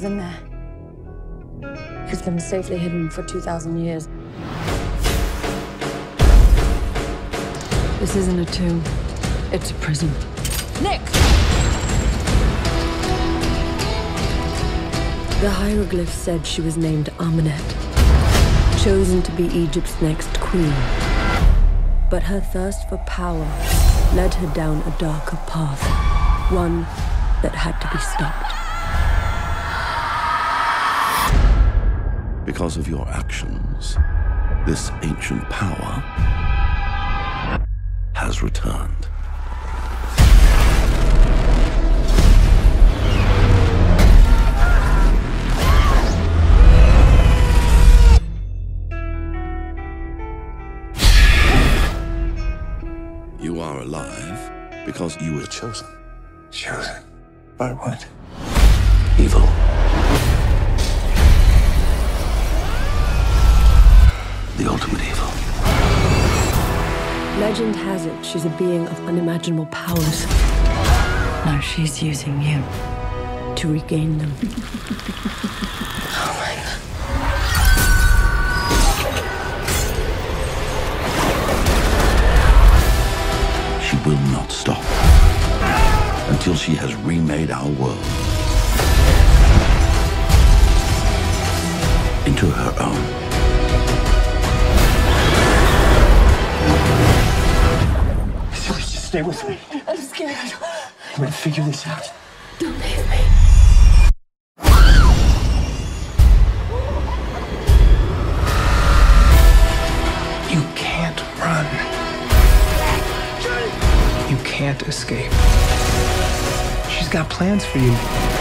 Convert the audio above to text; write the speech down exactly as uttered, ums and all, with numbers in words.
is in there. It's been safely hidden for two thousand years. This isn't a tomb. It's a prison. Nick! The hieroglyph said she was named Amenet, chosen to be Egypt's next queen. But her thirst for power led her down a darker path, one that had to be stopped. Because of your actions, this ancient power has returned. You are alive because you were chosen. Chosen? By what? Evil. The ultimate evil. Legend has it she's a being of unimaginable powers. Now she's using you to regain them. Oh my God. She will not stop until she has remade our world into her own. Just stay with me. I'm scared. I'm gonna figure this out. Don't leave me. You can't run. You can't escape. She's got plans for you.